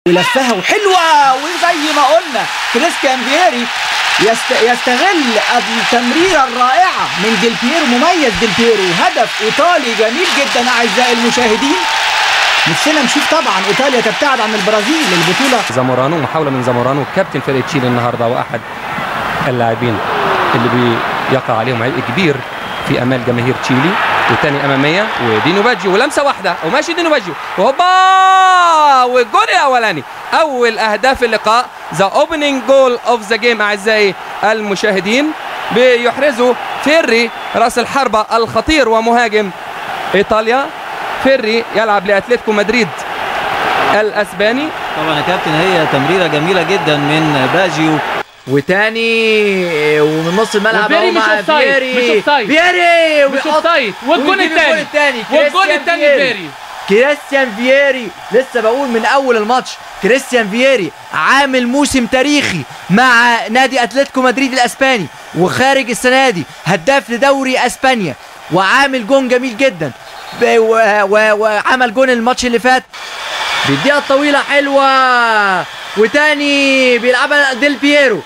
ولفها وحلوه، وزي ما قلنا كريستيان فييري يستغل التمريره الرائعه من ديل بييرو، مميز ديل بييرو، هدف ايطالي جميل جدا اعزائي المشاهدين. نفسنا نشوف طبعا ايطاليا تبتعد عن البرازيل البطوله. زامورانو، محاوله من زامورانو كابتن فريق تشيلي النهارده، واحد اللاعبين اللي بيقع عليهم عبء كبير في امال جماهير تشيلي. والثاني اماميه ودينو باجيو، ولمسه واحده وماشي دينو باجيو وهوبا، والجول الاولاني اول اهداف اللقاء، ذا اوبننج جول اوف ذا جيم اعزائي المشاهدين، بيحرزه فيري راس الحربه الخطير ومهاجم ايطاليا. فيري يلعب لاتلتيكو مدريد الاسباني. طبعا يا كابتن هي تمريره جميله جدا من باجيو، وتاني ومن نص الملعب اهو مع فييري. فييري مش اوفسايد، والجون الثاني فييري. كريستيان فييري، لسه بقول من اول الماتش كريستيان فييري عامل موسم تاريخي مع نادي اتلتيكو مدريد الاسباني، وخارج السنه دي هداف لدوري اسبانيا، وعامل جون جميل جدا، وعمل جون الماتش اللي فات بالدقيقه الطويله حلوه. وتاني بيلعبها ديل بييرو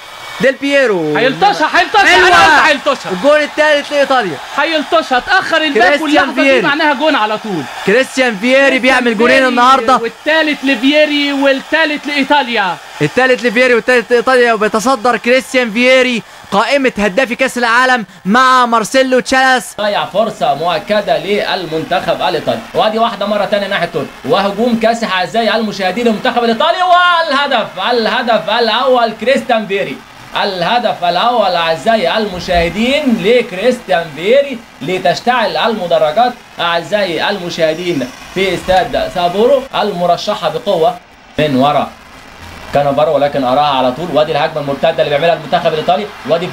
هيلطشها الجون الثالث لايطاليا، هيلطشها، اتاخر الباك واللحظه دي معناها جون على طول. كريستيان فييري بيعمل جونين النهارده، والثالث لفييري والثالث لايطاليا، والثالث لايطاليا، وبيتصدر كريستيان فييري قائمة هدافي كأس العالم مع مارسيلو تشالاس. ضيع فرصة مؤكدة للمنتخب الإيطالي، وادي واحدة مرة تانية ناحية تركيا، وهجوم كاسح أعزائي المشاهدين المنتخب الإيطالي، والهدف الأول كريستيان فييري، الهدف الأول أعزائي المشاهدين لكريستيان فييري، لتشتعل المدرجات أعزائي المشاهدين في استاد سابورو المرشحة بقوة من وراء كانافارو، ولكن اراها على طول. وادي الهجمه المرتده اللي بيعملها المنتخب الايطالي، وادي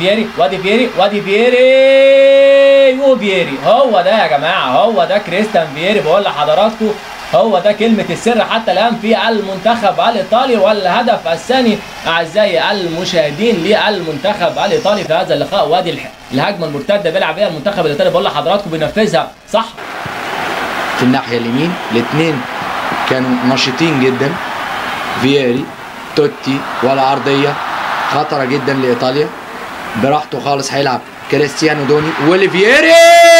فييري، هو ده يا جماعه، هو ده كريستيان فييري، بقول لحضراتكم هو ده كلمه السر حتى الان في المنتخب الايطالي. والهدف الثاني اعزائي المشاهدين للمنتخب الايطالي في هذا اللقاء. وادي الهجمه المرتده بيلعب بيها المنتخب الايطالي، بقول لحضراتكم بينفذها صح. في الناحيه اليمين الاثنين كانوا نشيطين جدا، فييري توتي، ولا عرضيه خطره جدا لايطاليا، براحته خالص هيلعب كريستيانو دوني ولفييري،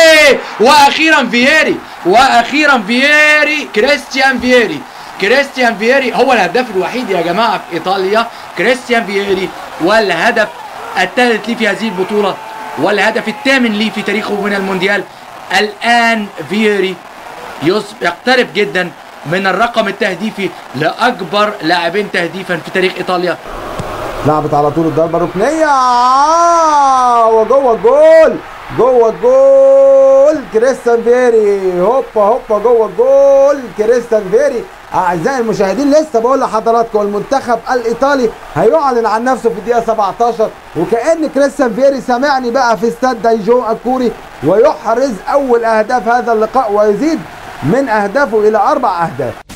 واخيرا فييري كريستيان فييري هو الهداف الوحيد يا جماعه في ايطاليا، كريستيان فييري، والهدف الثالث ليه في هذه البطوله، والهدف الثامن ليه في تاريخه من المونديال. الان فييري يقترب جدا من الرقم التهديفي لاكبر لاعبين تهديفا في تاريخ ايطاليا. لعبت على طول الضربه الركنيه، وجوه الجول كريستيان فييري، هوبا جوه الجول كريستيان فييري. اعزائي المشاهدين لسه بقول لحضراتكم المنتخب الايطالي هيعلن عن نفسه في الدقيقه 17، وكأن كريستيان فييري سامعني بقى في استاد دايجو الكوري، ويحرز اول اهداف هذا اللقاء، ويزيد من اهدافه الى 4 اهداف.